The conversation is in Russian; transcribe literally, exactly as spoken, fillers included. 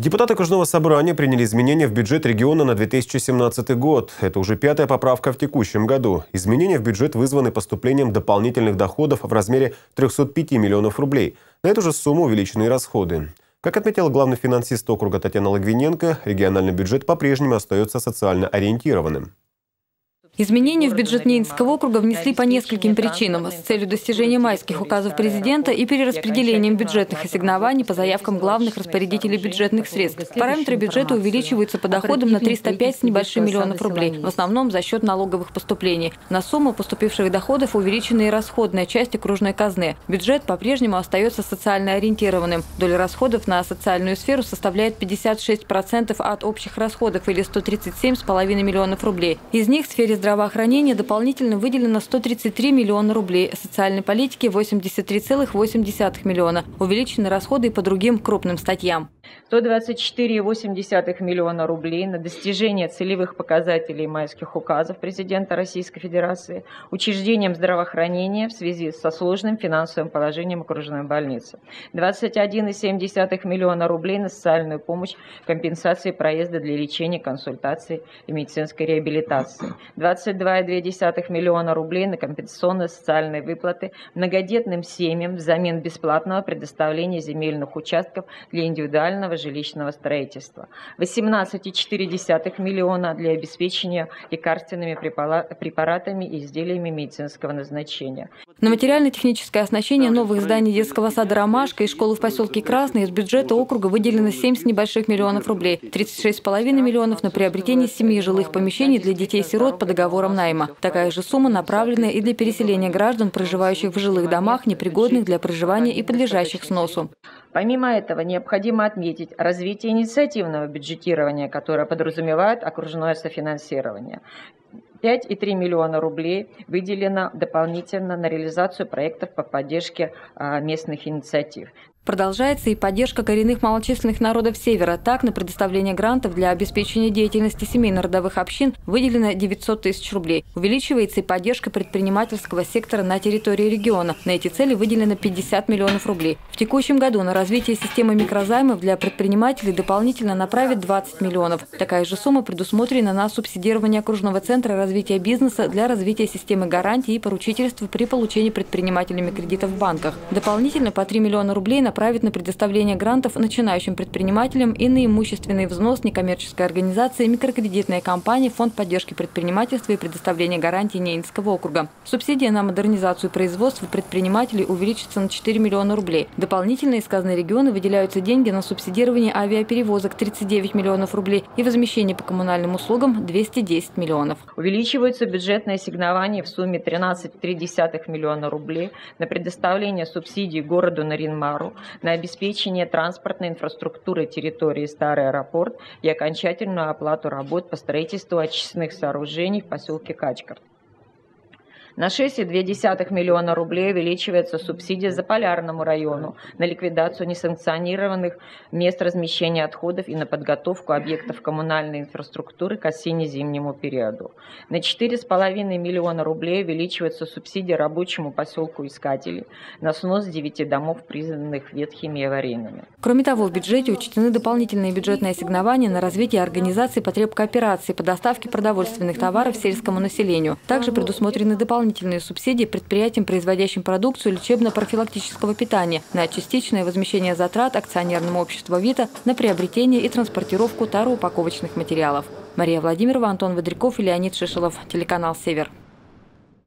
Депутаты Окружного собрания приняли изменения в бюджет региона на две тысячи семнадцатый год. Это уже пятая поправка в текущем году. Изменения в бюджет вызваны поступлением дополнительных доходов в размере трёхсот пяти миллионов рублей. На эту же сумму увеличены и расходы. Как отметила главный финансист округа Татьяна Логвиненко, региональный бюджет по-прежнему остается социально ориентированным. Изменения в бюджет Ненецкого округа внесли по нескольким причинам с целью достижения майских указов президента и перераспределением бюджетных ассигнований по заявкам главных распорядителей бюджетных средств. Параметры бюджета увеличиваются по доходам на триста пять с небольшим миллионов рублей, в основном за счет налоговых поступлений. На сумму поступивших доходов увеличена и расходная часть окружной казны. Бюджет по-прежнему остается социально ориентированным. Доля расходов на социальную сферу составляет пятьдесят шесть процентов от общих расходов или сто тридцать семь с половиной миллионов рублей. Из них в сфере здравоохранения дополнительно выделено сто тридцать три миллиона рублей, социальной политики – восемьдесят три целых восемь десятых миллиона. Увеличены расходы и по другим крупным статьям. сто двадцать четыре целых восемь десятых миллиона рублей на достижение целевых показателей майских указов президента Российской Федерации учреждениям здравоохранения в связи со сложным финансовым положением окружной больницы. двадцать один целых семь десятых миллиона рублей на социальную помощь, компенсации проезда для лечения, консультации и медицинской реабилитации. двадцать два целых две десятых миллиона рублей на компенсационные социальные выплаты многодетным семьям взамен бесплатного предоставления земельных участков для индивидуального жилищного строительства. восемнадцать целых четыре десятых миллиона для обеспечения лекарственными препаратами и изделиями медицинского назначения. На материально-техническое оснащение новых зданий детского сада «Ромашка» и школы в поселке Красный из бюджета округа выделено семь с небольших миллионов рублей, тридцать шесть с половиной миллионов на приобретение семи жилых помещений для детей-сирот по договорам найма. Такая же сумма направлена и для переселения граждан, проживающих в жилых домах, непригодных для проживания и подлежащих сносу. Помимо этого, необходимо отметить развитие инициативного бюджетирования, которое подразумевает окружное софинансирование. пять целых три миллиона рублей выделено дополнительно на реализацию проектов по поддержке местных инициатив. Продолжается и поддержка коренных малочисленных народов Севера. Так, на предоставление грантов для обеспечения деятельности семейно-родовых общин выделено девятьсот тысяч рублей. Увеличивается и поддержка предпринимательского сектора на территории региона. На эти цели выделено пятьдесят миллионов рублей. В текущем году на развитие системы микрозаймов для предпринимателей дополнительно направят двадцать миллионов. Такая же сумма предусмотрена на субсидирование окружного центра развития бизнеса для развития системы гарантий и поручительства при получении предпринимателями кредитов в банках. Дополнительно по три миллиона рублей на направить на предоставление грантов начинающим предпринимателям и на имущественный взнос некоммерческой организации, микрокредитная компания, фонд поддержки предпринимательства и предоставления гарантий Ненецкого округа. Субсидия на модернизацию производства предпринимателей увеличится на четыре миллиона рублей. Дополнительно из казны региона выделяются деньги на субсидирование авиаперевозок тридцать девять миллионов рублей и возмещение по коммунальным услугам двести десять миллионов. Увеличиваются бюджетные ассигнования в сумме тринадцать целых три десятых миллиона рублей на предоставление субсидий городу Нарьян-Мару, на обеспечение транспортной инфраструктуры территории Старый аэропорт и окончательную оплату работ по строительству очистных сооружений в поселке Качкар. На шесть целых две десятых миллиона рублей увеличивается субсидия Заполярному району на ликвидацию несанкционированных мест размещения отходов и на подготовку объектов коммунальной инфраструктуры к осенне-зимнему периоду. На четыре целых пять десятых миллиона рублей увеличивается субсидия рабочему поселку Искателей на снос девяти домов, признанных ветхими и аварийными. Кроме того, в бюджете учтены дополнительные бюджетные ассигнования на развитие организации потреб кооперации по доставке продовольственных товаров сельскому населению. Также предусмотрены дополнительные Дополнительные субсидии предприятиям, производящим продукцию лечебно-профилактического питания, на частичное возмещение затрат акционерному обществу «Вита» на приобретение и транспортировку тароупаковочных материалов. Мария Владимирова, Антон Водряков и Леонид Шишелов. Телеканал «Север».